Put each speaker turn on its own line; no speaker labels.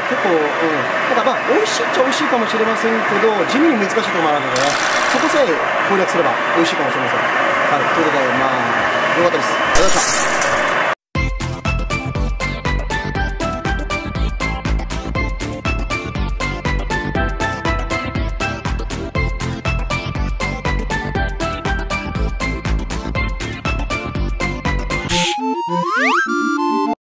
結構、ただまあ美味しいっちゃ美味しいかもしれませんけど、地味に難しいところもあるのでね、そこさえ攻略すれば美味しいかもしれません。はい、ということで、まあ、よかったです。ありがとうございました。